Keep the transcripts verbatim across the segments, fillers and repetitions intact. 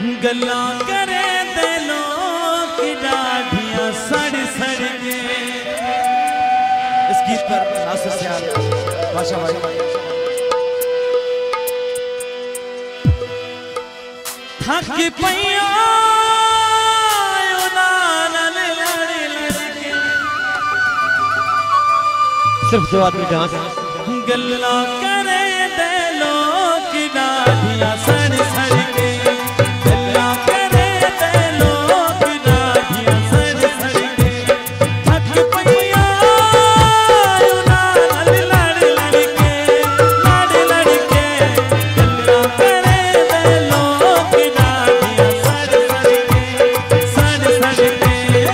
गल्ला करे दे लोग की डाढ़ियां सड़ सड़ के। इस गीत पर नासिर सियाल बादशाह भाई थक पैया सिर्फ दो आदमी डांस। गल्ला करे दे लोग की डाढ़ियां सड़ सड़ के। गल्ला करे दे लोग की डाढ़ियां सड़ सड़ के। थक पैया नाल लड़ लड़ के लड़ लड़ के। गल्ला करे दे लोग की डाढ़ियां सड़ सड़ के सड़ सड़ के।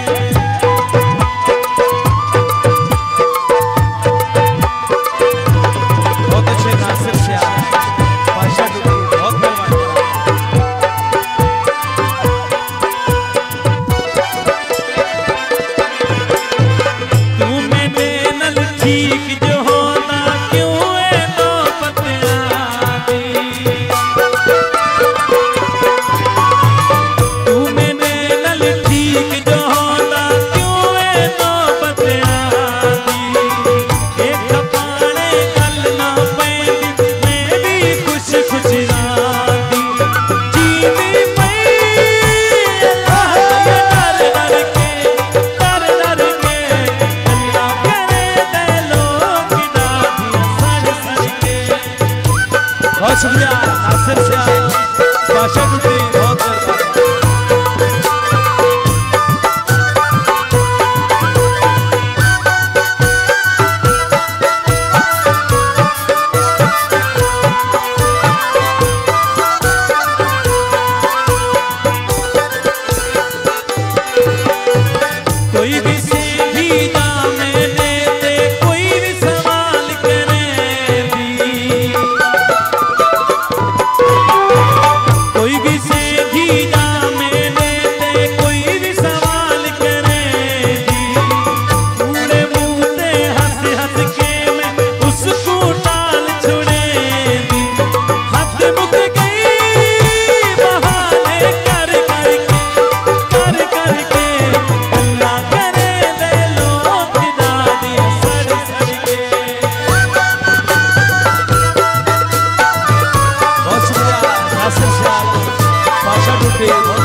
बहुत शुक्रिया नासिर सियाल बादशाह टूटी बहुत कोई भी सीधी जामे देते कोई भी सवाल करे दी। कोई भी सीधी जामे देते कोई भी सवाल करे दी। पूरे मुंह से हंस हंस के मैं उसको टाल छुड़े दी। हंस मुक गई बहाने कर कर के कर कर के। गल्ला करे दे लोग की डाढ़ियां सड़ सड़ के। बहुत शुक्रिया नासिर सियाल बादशाह टूटी।